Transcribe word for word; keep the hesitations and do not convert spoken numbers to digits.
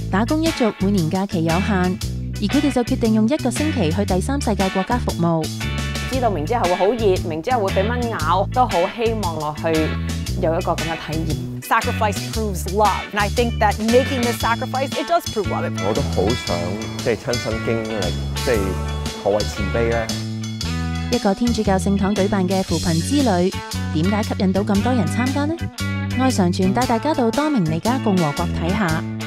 打工一族每年假期有限，而佢哋就決定用一個星期去第三世界國家服務。 知道明知後會好熱，明知後會俾蚊咬，都好希望落去有一個咁嘅體驗。 Sacrifice proves love, and I think that making this sacrifice, it does prove love. 我都好想即係親身經歷，即係何謂慈悲咧？ 一個天主教聖堂舉辦嘅扶貧之旅，點解吸引到咁多人參加呢？愛常傳帶大家到多明尼加共和國睇下。